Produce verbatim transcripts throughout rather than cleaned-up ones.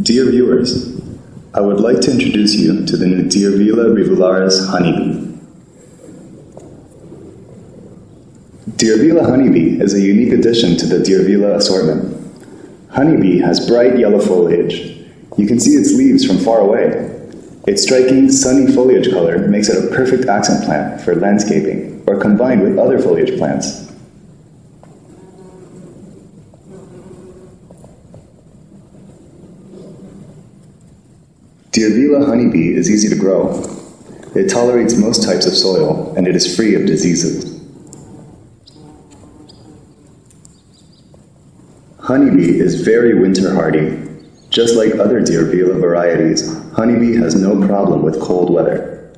Dear viewers, I would like to introduce you to the new Diervilla rivularis honeybee. Diervilla Honeybee is a unique addition to the Diervilla assortment. Honeybee has bright yellow foliage. You can see its leaves from far away. Its striking, sunny foliage color makes it a perfect accent plant for landscaping or combined with other foliage plants. Diervilla honeybee is easy to grow. It tolerates most types of soil, and it is free of diseases. Honeybee is very winter hardy. Just like other Diervilla varieties, honeybee has no problem with cold weather.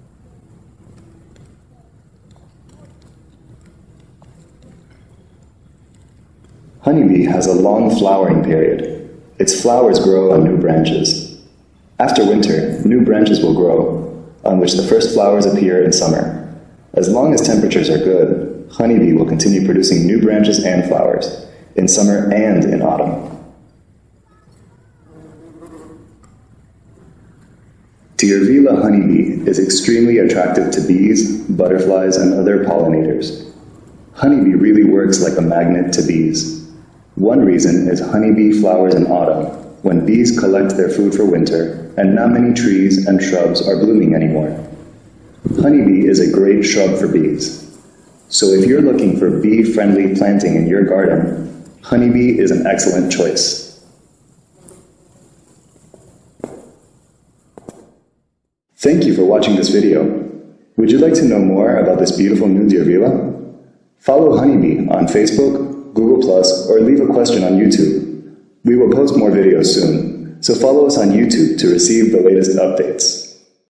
Honeybee has a long flowering period. Its flowers grow on new branches. After winter, new branches will grow, on which the first flowers appear in summer. As long as temperatures are good, honeybee will continue producing new branches and flowers, in summer and in autumn. Diervilla honeybee is extremely attractive to bees, butterflies, and other pollinators. Honeybee really works like a magnet to bees. One reason is honeybee flowers in autumn, when bees collect their food for winter, and not many trees and shrubs are blooming anymore. Honeybee is a great shrub for bees. So if you're looking for bee-friendly planting in your garden, honeybee is an excellent choice. Thank you for watching this video. Would you like to know more about this beautiful new Diervilla? Follow Honeybee on Facebook, Google plus, or leave a question on YouTube. We will post more videos soon, so follow us on YouTube to receive the latest updates.